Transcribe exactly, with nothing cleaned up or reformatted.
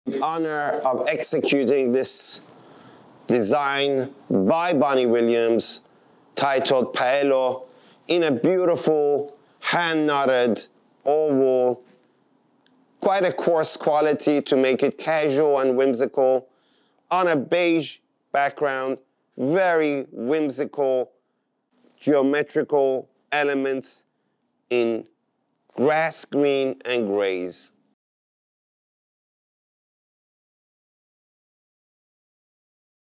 The honor of executing this design by Bonnie Williams titled Paleo in a beautiful hand-knotted oval, quite a coarse quality to make it casual and whimsical on a beige background, very whimsical geometrical elements in grass green and grays.